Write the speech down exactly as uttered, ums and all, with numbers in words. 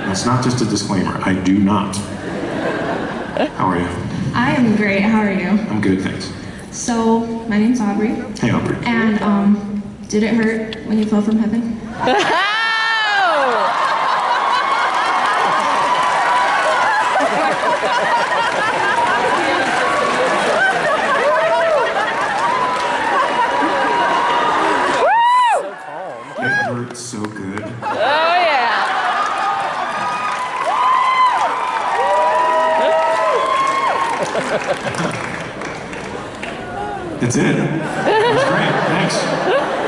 That's not just a disclaimer. I do not. How are you? I am great. How are you? I'm good, thanks. So, my name's Aubrey. Hey, Aubrey. And, um, did it hurt when you fell from heaven? It hurt so good. Oh, yeah. That's it. That's great. Thanks.